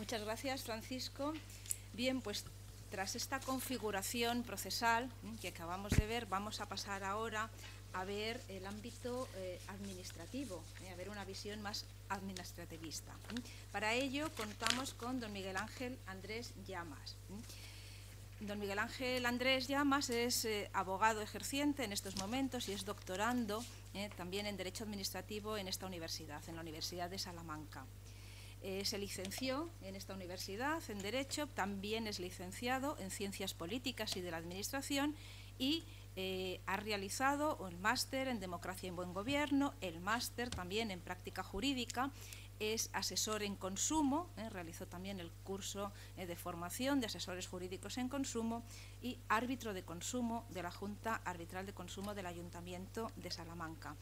Muchas gracias, Francisco. Bien, pues tras esta configuración procesal que acabamos de ver, vamos a pasar ahora a ver el ámbito administrativo, a ver una visión más administrativista. Para ello contamos con don Miguel Ángel Andrés Llamas. Don Miguel Ángel Andrés Llamas es abogado ejerciente en estos momentos y es doctorando también en Derecho Administrativo en esta universidad, en la Universidad de Salamanca. Se licenció en esta universidad en Derecho, también es licenciado en Ciencias Políticas y de la Administración y ha realizado el máster en Democracia y Buen Gobierno, el máster también en Práctica Jurídica, es asesor en consumo, realizó también el curso de formación de asesores jurídicos en consumo y árbitro de consumo de la Junta Arbitral de Consumo del Ayuntamiento de Salamanca.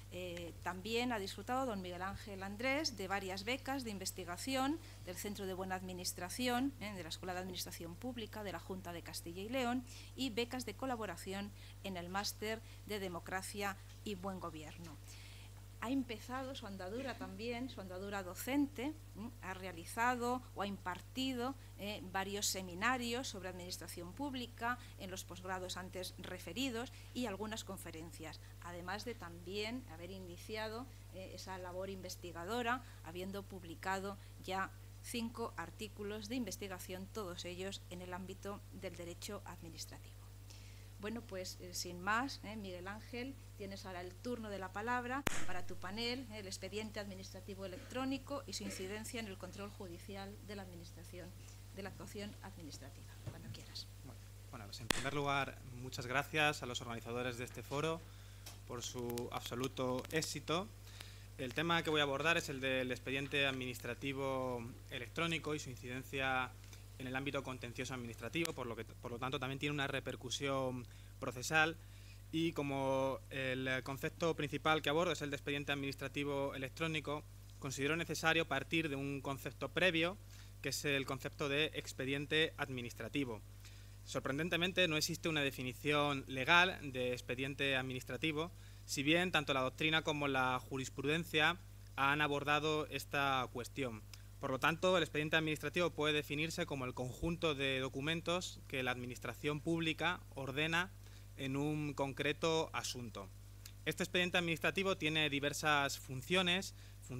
También ha disfrutado don Miguel Ángel Andrés de varias becas de investigación del Centro de Buena Administración, de la Escuela de Administración Pública de la Junta de Castilla y León y becas de colaboración en el máster de Democracia y Buen Gobierno. Ha empezado su andadura también, su andadura docente, ha realizado o ha impartido varios seminarios sobre administración pública en los posgrados antes referidos y algunas conferencias, además de también haber iniciado esa labor investigadora, habiendo publicado ya 5 artículos de investigación, todos ellos en el ámbito del derecho administrativo. Bueno, pues sin más, Miguel Ángel, tienes ahora el turno de la palabra para tu panel, el expediente administrativo electrónico y su incidencia en el control judicial de la administración, de la actuación administrativa, cuando quieras. Bueno, pues en primer lugar, muchas gracias a los organizadores de este foro por su absoluto éxito. El tema que voy a abordar es el del expediente administrativo electrónico y su incidencia en el ámbito contencioso administrativo, por lo tanto también tiene una repercusión procesal y como el concepto principal que abordo es el de expediente administrativo electrónico, considero necesario partir de un concepto previo, que es el concepto de expediente administrativo. Sorprendentemente no existe una definición legal de expediente administrativo, si bien tanto la doctrina como la jurisprudencia han abordado esta cuestión. Por lo tanto, el expediente administrativo puede definirse como el conjunto de documentos que la administración pública ordena en un concreto asunto. Este expediente administrativo tiene diversas funciones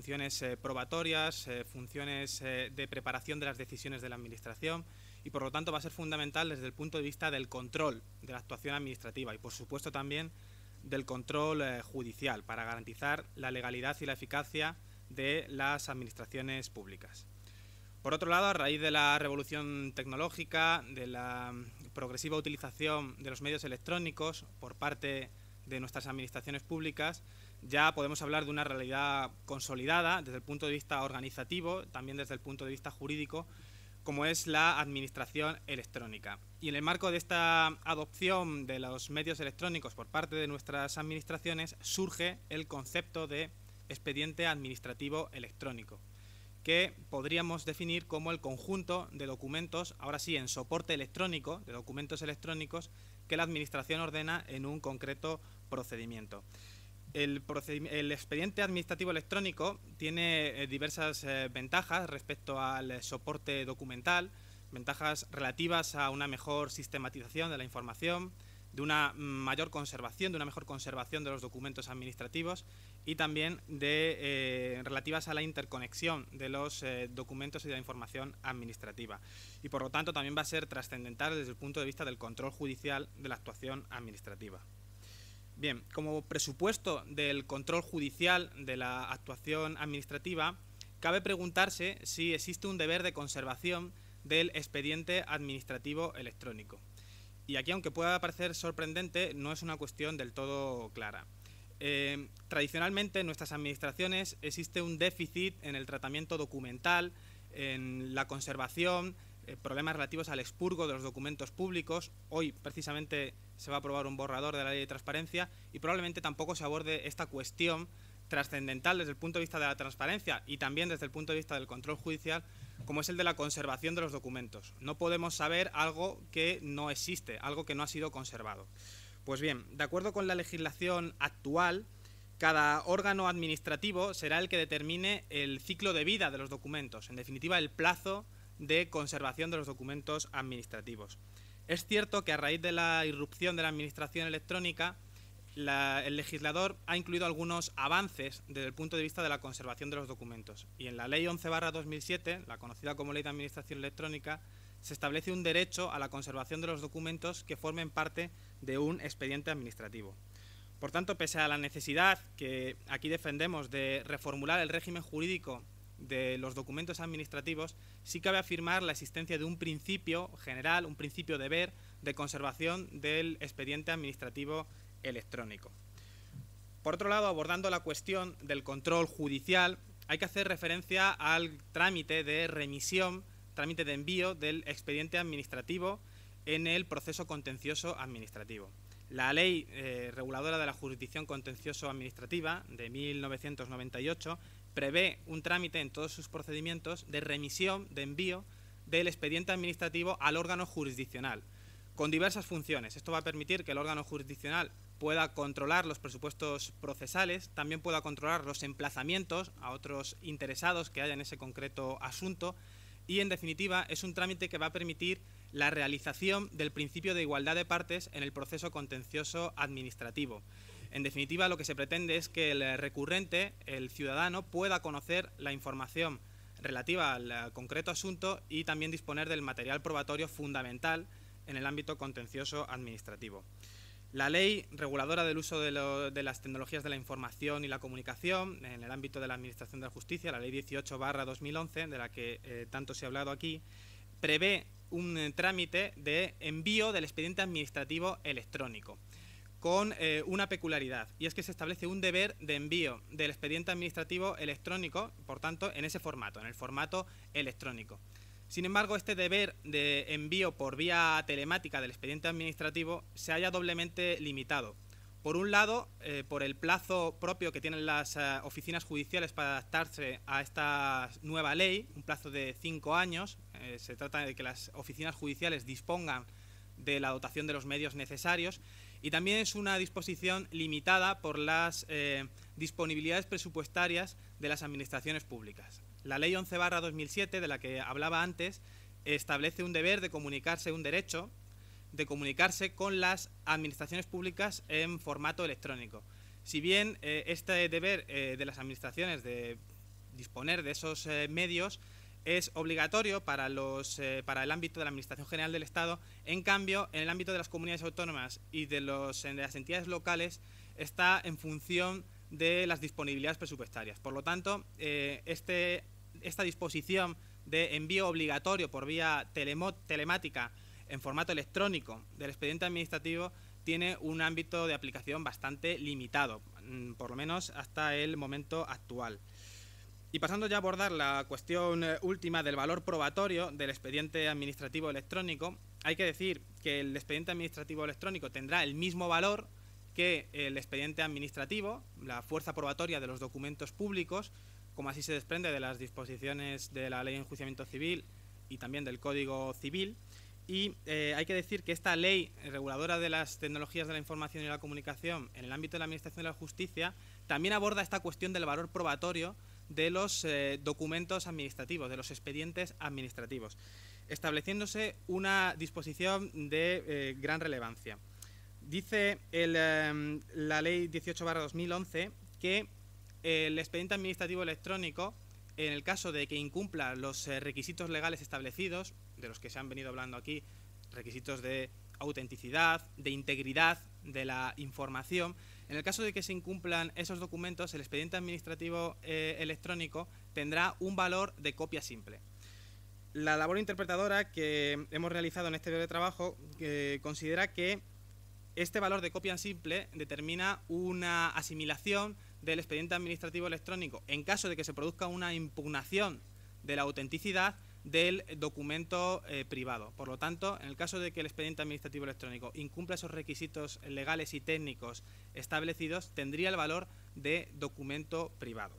probatorias, funciones de preparación de las decisiones de la administración y por lo tanto va a ser fundamental desde el punto de vista del control de la actuación administrativa y por supuesto también del control judicial para garantizar la legalidad y la eficacia de las administraciones públicas. Por otro lado, a raíz de la revolución tecnológica, de la progresiva utilización de los medios electrónicos por parte de nuestras administraciones públicas, ya podemos hablar de una realidad consolidada desde el punto de vista organizativo, también desde el punto de vista jurídico, como es la administración electrónica. Y en el marco de esta adopción de los medios electrónicos por parte de nuestras administraciones surge el concepto de expediente administrativo electrónico, que podríamos definir como el conjunto de documentos, ahora sí en soporte electrónico, de documentos electrónicos que la Administración ordena en un concreto procedimiento. El expediente administrativo electrónico tiene diversas ventajas respecto al soporte documental, ventajas relativas a una mejor sistematización de la información, de una mayor conservación, de una mejor conservación de los documentos administrativos y también relativas a la interconexión de los documentos y de la información administrativa. Y por lo tanto también va a ser trascendental desde el punto de vista del control judicial de la actuación administrativa. Bien, como presupuesto del control judicial de la actuación administrativa, cabe preguntarse si existe un deber de conservación del expediente administrativo electrónico. Y aquí, aunque pueda parecer sorprendente, no es una cuestión del todo clara. Tradicionalmente en nuestras administraciones existe un déficit en el tratamiento documental, en la conservación, problemas relativos al expurgo de los documentos públicos. Hoy precisamente se va a aprobar un borrador de la Ley de Transparencia y probablemente tampoco se aborde esta cuestión trascendental desde el punto de vista de la transparencia y también desde el punto de vista del control judicial, como es el de la conservación de los documentos. No podemos saber algo que no existe, algo que no ha sido conservado. Pues bien, de acuerdo con la legislación actual, Cada órgano administrativo será el que determine el ciclo de vida de los documentos, en definitiva el plazo de conservación de los documentos administrativos. Es cierto que a raíz de la irrupción de la administración electrónica, el legislador ha incluido algunos avances desde el punto de vista de la conservación de los documentos. Y en la Ley 11/2007, la conocida como Ley de Administración Electrónica, se establece un derecho a la conservación de los documentos que formen parte de un expediente administrativo. Por tanto, pese a la necesidad que aquí defendemos de reformular el régimen jurídico de los documentos administrativos, sí cabe afirmar la existencia de un principio general, un principio deber de conservación del expediente administrativo electrónico. Por otro lado, abordando la cuestión del control judicial, hay que hacer referencia al trámite de remisión, trámite de envío del expediente administrativo en el proceso contencioso administrativo. La Ley Reguladora de la Jurisdicción Contencioso-Administrativa de 1998 prevé un trámite en todos sus procedimientos de remisión, de envío del expediente administrativo al órgano jurisdiccional, con diversas funciones. Esto va a permitir que el órgano jurisdiccional pueda controlar los presupuestos procesales, también pueda controlar los emplazamientos a otros interesados que haya en ese concreto asunto y, en definitiva, es un trámite que va a permitir la realización del principio de igualdad de partes en el proceso contencioso administrativo. En definitiva, lo que se pretende es que el recurrente, el ciudadano, pueda conocer la información relativa al concreto asunto y también disponer del material probatorio fundamental en el ámbito contencioso administrativo. La Ley Reguladora del Uso de las Tecnologías de la Información y la Comunicación en el ámbito de la Administración de la Justicia, la Ley 18/2011, de la que tanto se ha hablado aquí, prevé un trámite de envío del expediente administrativo electrónico, con una peculiaridad, y es que se establece un deber de envío del expediente administrativo electrónico, por tanto, en ese formato, en el formato electrónico. Sin embargo, este deber de envío por vía telemática del expediente administrativo se halla doblemente limitado. Por un lado, por el plazo propio que tienen las oficinas judiciales para adaptarse a esta nueva ley, un plazo de 5 años. Se trata de que las oficinas judiciales dispongan de la dotación de los medios necesarios, y también es una disposición limitada por las disponibilidades presupuestarias de las administraciones públicas. La Ley 11/2007, de la que hablaba antes, establece un deber de comunicarse, un derecho de comunicarse con las administraciones públicas en formato electrónico. Si bien este deber de las administraciones de disponer de esos medios es obligatorio para el ámbito de la Administración General del Estado, en cambio, en el ámbito de las comunidades autónomas y de las entidades locales está en función de las disponibilidades presupuestarias. Por lo tanto, esta disposición de envío obligatorio por vía telemática en formato electrónico del expediente administrativo tiene un ámbito de aplicación bastante limitado, por lo menos hasta el momento actual. Y pasando ya a abordar la cuestión última del valor probatorio del expediente administrativo electrónico, hay que decir que el expediente administrativo electrónico tendrá el mismo valor que el expediente administrativo, la fuerza probatoria de los documentos públicos, como así se desprende de las disposiciones de la Ley de Enjuiciamiento Civil y también del Código Civil. Y hay que decir que esta Ley Reguladora de las Tecnologías de la Información y la Comunicación en el ámbito de la Administración de la Justicia también aborda esta cuestión del valor probatorio de los documentos administrativos, de los expedientes administrativos, estableciéndose una disposición de gran relevancia. Dice la Ley 18/2011 que el expediente administrativo electrónico, en el caso de que incumpla los requisitos legales establecidos, de los que se han venido hablando aquí, requisitos de autenticidad, de integridad de la información, en el caso de que se incumplan esos documentos, el expediente administrativo electrónico tendrá un valor de copia simple. La labor interpretadora que hemos realizado en este breve trabajo considera que este valor de copia simple determina una asimilación del expediente administrativo electrónico en caso de que se produzca una impugnación de la autenticidad del documento privado. Por lo tanto, en el caso de que el expediente administrativo electrónico incumpla esos requisitos legales y técnicos establecidos, tendría el valor de documento privado.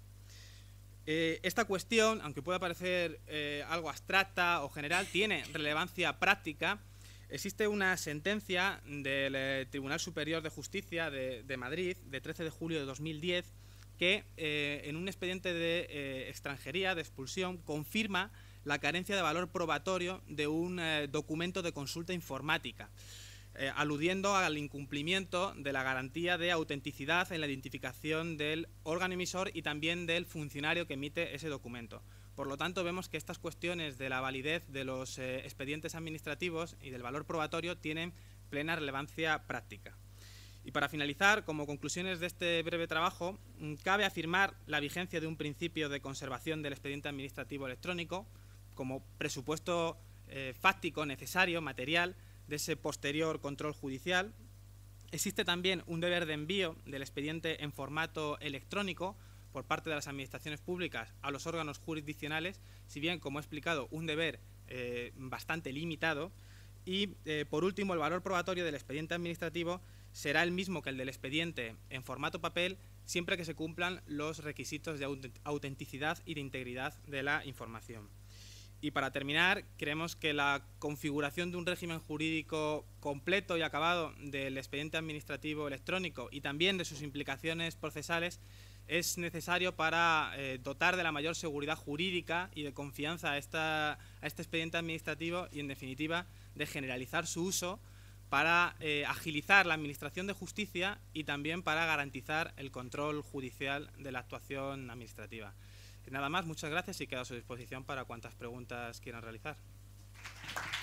Esta cuestión, aunque pueda parecer algo abstracta o general, tiene relevancia práctica Existe una sentencia del Tribunal Superior de Justicia de Madrid, de 13 de julio de 2010, que en un expediente de extranjería, de expulsión, confirma la carencia de valor probatorio de un documento de consulta informática, aludiendo al incumplimiento de la garantía de autenticidad en la identificación del órgano emisor y también del funcionario que emite ese documento. Por lo tanto, vemos que estas cuestiones de la validez de los expedientes administrativos y del valor probatorio tienen plena relevancia práctica. Y para finalizar, como conclusiones de este breve trabajo, cabe afirmar la vigencia de un principio de conservación del expediente administrativo electrónico como presupuesto fáctico necesario, material, de ese posterior control judicial. Existe también un deber de envío del expediente en formato electrónico por parte de las administraciones públicas a los órganos jurisdiccionales, si bien, como he explicado, un deber bastante limitado. Y, por último, el valor probatorio del expediente administrativo será el mismo que el del expediente en formato papel, siempre que se cumplan los requisitos de autenticidad y de integridad de la información. Y para terminar, creemos que la configuración de un régimen jurídico completo y acabado del expediente administrativo electrónico y también de sus implicaciones procesales es necesario para dotar de la mayor seguridad jurídica y de confianza a este expediente administrativo y, en definitiva, de generalizar su uso para agilizar la administración de justicia y también para garantizar el control judicial de la actuación administrativa. Nada más, muchas gracias y quedo a su disposición para cuantas preguntas quieran realizar.